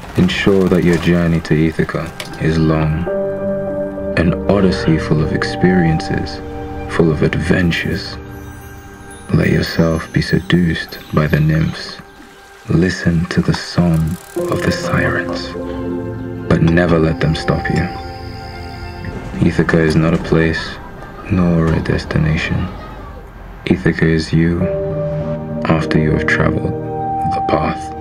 Ensure that your journey to Ithaca is long, an odyssey full of experiences, full of adventures. Let yourself be seduced by the nymphs. Listen to the song of the sirens, but never let them stop you. Ithaca is not a place, nor a destination. Ithaca is you after you have traveled the path.